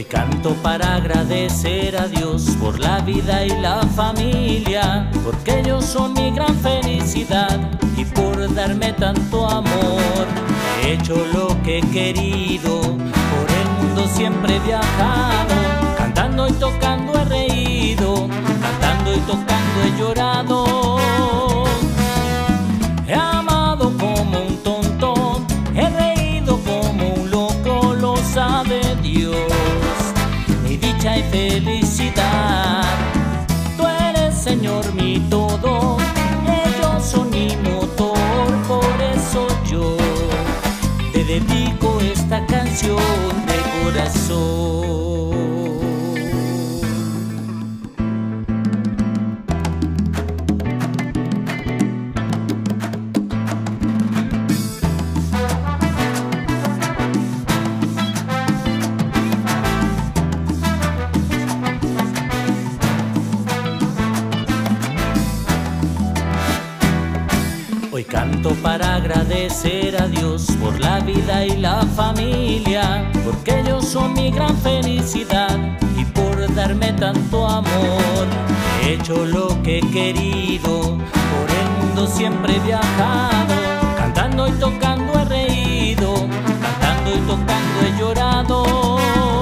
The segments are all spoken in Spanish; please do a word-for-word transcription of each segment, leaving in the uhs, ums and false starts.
canto para agradecer a Dios por la vida y la familia, porque ellos son mi gran felicidad y por darme tanto amor. He hecho lo que he querido, por el mundo siempre he viajado, cantando y tocando he reído, cantando y tocando he llorado. He amado como un tonto, he reído como un loco, lo sabe Dios. Mi dicha y felicidad, tú eres Señor mi todo, ellos son mi motor, por eso yo te dedico esta canción de corazón. Hoy canto para agradecer a Dios por la vida y la familia, porque ellos son mi gran felicidad y por darme tanto amor. He hecho lo que he querido, por el mundo siempre he viajado, cantando y tocando he reído, cantando y tocando he llorado.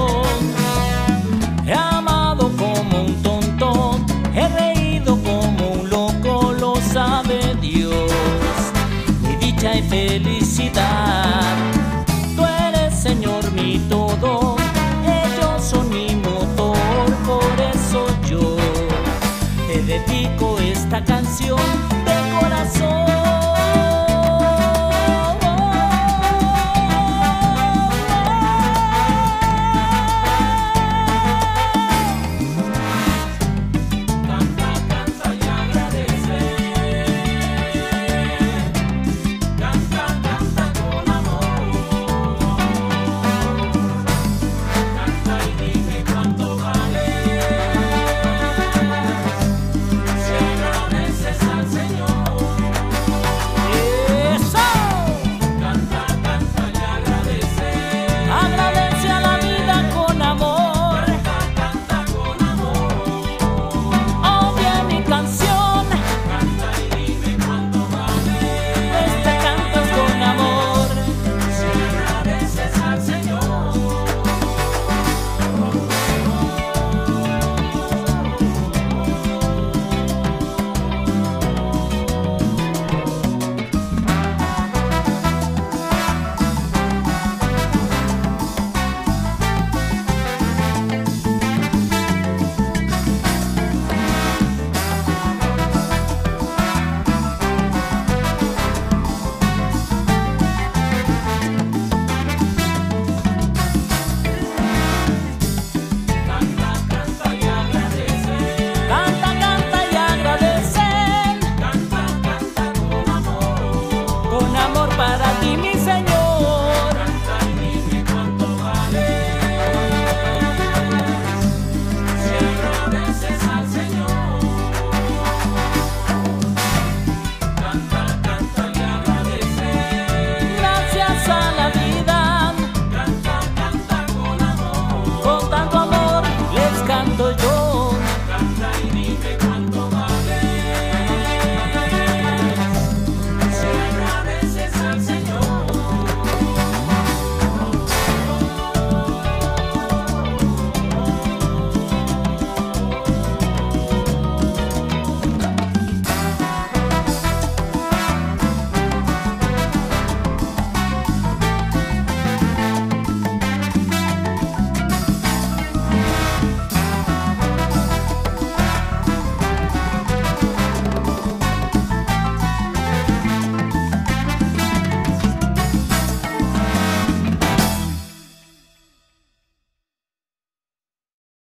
He amado como un tonto, he reído como un loco, lo sabe Dios. Y felicidad, tú eres Señor mi todo, ellos son mi motor, por eso yo te dedico esta canción de corazón. Para ti, mi Señor, canta y dime cuánto vale. Si agradeces al Señor, canta, canta y agradece. Gracias a la vida, canta, canta con amor. Con tanto amor les canto yo, canta y dime cuánto vale.